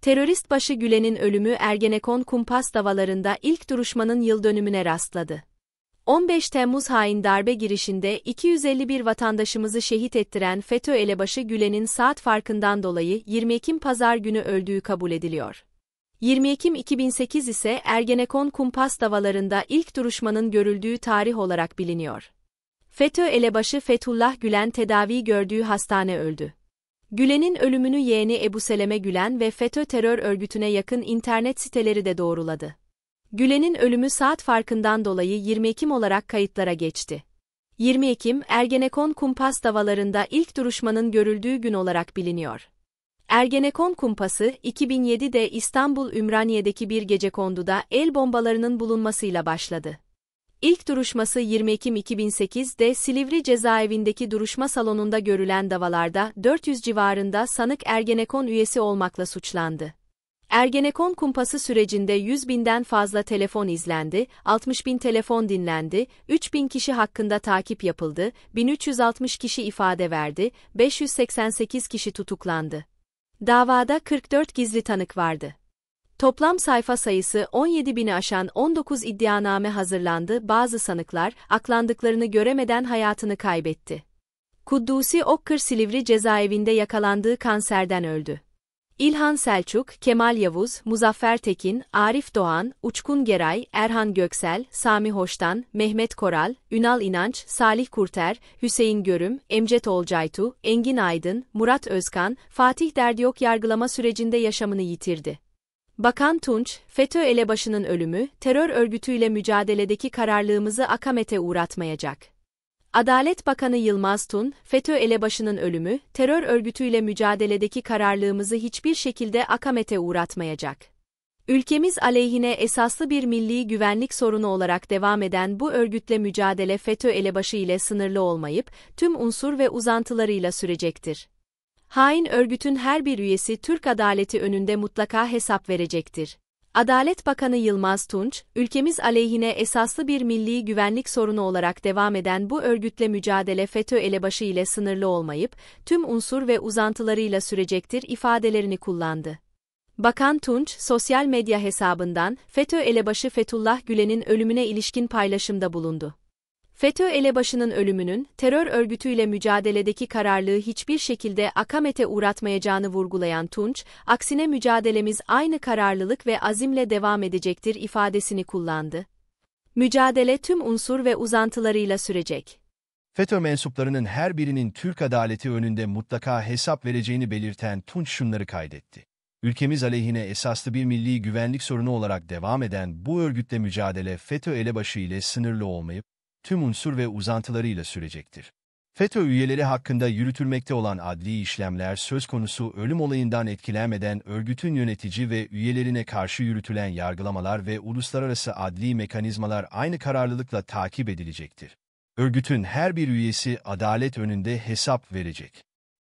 Terörist başı Gülen'in ölümü Ergenekon kumpas davalarında ilk duruşmanın yıldönümüne rastladı. 15 Temmuz hain darbe girişinde 251 vatandaşımızı şehit ettiren FETÖ elebaşı Gülen'in saat farkından dolayı 20 Ekim Pazar günü öldüğü kabul ediliyor. 20 Ekim 2008 ise Ergenekon kumpas davalarında ilk duruşmanın görüldüğü tarih olarak biliniyor. FETÖ elebaşı Fethullah Gülen tedavi gördüğü hastane öldü. Gülen'in ölümünü yeğeni Ebu Seleme Gülen ve FETÖ terör örgütüne yakın internet siteleri de doğruladı. Gülen'in ölümü saat farkından dolayı 20 Ekim olarak kayıtlara geçti. 20 Ekim, Ergenekon kumpas davalarında ilk duruşmanın görüldüğü gün olarak biliniyor. Ergenekon kumpası, 2007'de İstanbul Ümraniye'deki bir gecekonduda el bombalarının bulunmasıyla başladı. İlk duruşması 20 Ekim 2008'de Silivri cezaevindeki duruşma salonunda görülen davalarda 400 civarında sanık Ergenekon üyesi olmakla suçlandı. Ergenekon kumpası sürecinde 100 binden fazla telefon izlendi, 60 bin telefon dinlendi, 3 bin kişi hakkında takip yapıldı, 1360 kişi ifade verdi, 588 kişi tutuklandı. Davada 44 gizli tanık vardı. Toplam sayfa sayısı 17 bini aşan 19 iddianame hazırlandı. Bazı sanıklar, aklandıklarını göremeden hayatını kaybetti. Kuddusi Okkır Silivri cezaevinde yakalandığı kanserden öldü. İlhan Selçuk, Kemal Yavuz, Muzaffer Tekin, Arif Doğan, Uçkun Geray, Erhan Göksel, Sami Hoştan, Mehmet Koral, Ünal İnanç, Salih Kurter, Hüseyin Görüm, Emcet Olcaytu, Engin Aydın, Murat Özkan, Fatih Derdiyok yargılama sürecinde yaşamını yitirdi. Bakan Tunç, FETÖ elebaşının ölümü, terör örgütüyle mücadeledeki kararlılığımızı akamete uğratmayacak. Adalet Bakanı Yılmaz Tun, FETÖ elebaşının ölümü, terör örgütüyle mücadeledeki kararlılığımızı hiçbir şekilde akamete uğratmayacak. Ülkemiz aleyhine esaslı bir milli güvenlik sorunu olarak devam eden bu örgütle mücadele FETÖ elebaşı ile sınırlı olmayıp, tüm unsur ve uzantılarıyla sürecektir. Hain örgütün her bir üyesi Türk adaleti önünde mutlaka hesap verecektir. Adalet Bakanı Yılmaz Tunç, ülkemiz aleyhine esaslı bir milli güvenlik sorunu olarak devam eden bu örgütle mücadele FETÖ elebaşı ile sınırlı olmayıp, tüm unsur ve uzantılarıyla sürecektir ifadelerini kullandı. Bakan Tunç, sosyal medya hesabından FETÖ elebaşı Fethullah Gülen'in ölümüne ilişkin paylaşımda bulundu. FETÖ elebaşının ölümünün, terör örgütüyle mücadeledeki kararlılığı hiçbir şekilde akamete uğratmayacağını vurgulayan Tunç, aksine mücadelemiz aynı kararlılık ve azimle devam edecektir ifadesini kullandı. Mücadele tüm unsur ve uzantılarıyla sürecek. FETÖ mensuplarının her birinin Türk adaleti önünde mutlaka hesap vereceğini belirten Tunç şunları kaydetti. Ülkemiz aleyhine esaslı bir milli güvenlik sorunu olarak devam eden bu örgütle mücadele FETÖ elebaşı ile sınırlı olmayıp, tüm unsur ve uzantılarıyla sürecektir. FETÖ üyeleri hakkında yürütülmekte olan adli işlemler söz konusu ölüm olayından etkilenmeden örgütün yönetici ve üyelerine karşı yürütülen yargılamalar ve uluslararası adli mekanizmalar aynı kararlılıkla takip edilecektir. Örgütün her bir üyesi adalet önünde hesap verecek.